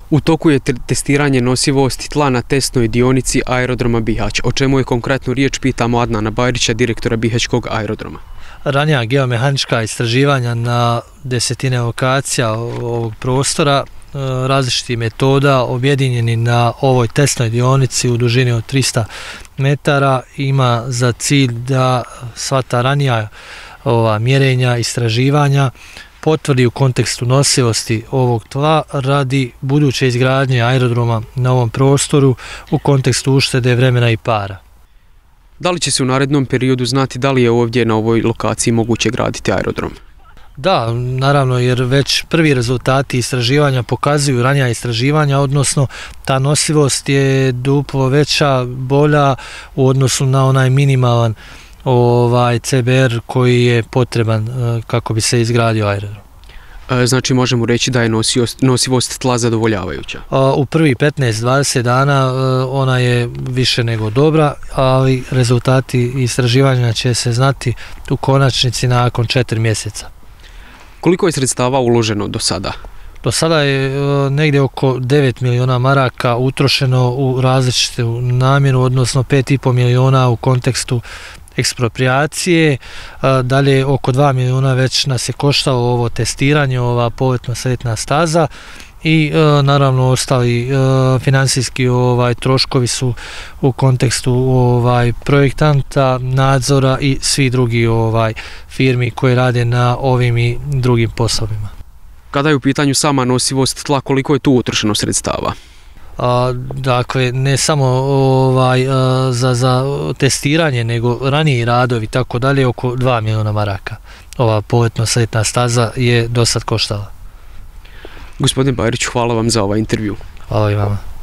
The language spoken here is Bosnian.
U toku je testiranje nosivosti tla na testnoj dionici aerodroma Bihać. O čemu je konkretno riječ, pitamo Adnana Bajrića, direktora Bihaćkog aerodroma. Ranija geomehanička istraživanja na desetine lokacija ovog prostora različitih metoda objedinjeni na ovoj testnoj dionici u dužini od 300 metara ima za cilj da sva ta ranija mjerenja, istraživanja potvrdi u kontekstu nosivosti ovog tla radi buduće izgradnje aerodroma na ovom prostoru u kontekstu uštede vremena i para. Da li će se u narednom periodu znati da li je ovdje na ovoj lokaciji moguće graditi aerodrom? Da, naravno, jer već prvi rezultati istraživanja pokazuju ranija istraživanja, odnosno ta nosivost je duplo veća, bolja u odnosu na onaj minimalan CBR koji je potreban kako bi se izgradio aerodrom. Znači možemo reći da je nosivost tla zadovoljavajuća? U prvi 15-20 dana ona je više nego dobra, ali rezultati istraživanja će se znati u konačnici nakon 4 mjeseca. Koliko je sredstava uloženo do sada? Do sada je negdje oko 9 miliona maraka utrošeno u različitu namjenu, odnosno 5,5 miliona u kontekstu ekspropriacije, dalje oko 2 miliona već nas je koštalo ovo testiranje, ova poletno-sletna staza i naravno ostali financijski troškovi su u kontekstu projektanta, nadzora i svi drugi firmi koje rade na ovim i drugim poslovima. Kada je u pitanju sama nosivost tla, koliko je tu utrošeno sredstava? Dakle, ne samo za testiranje, nego raniji radovi, tako dalje, oko 2 miliona maraka. Ova poletno-sletna staza je do sad koštala. Gospodin Bajrić, hvala vam za ovaj intervju. Hvala i vama.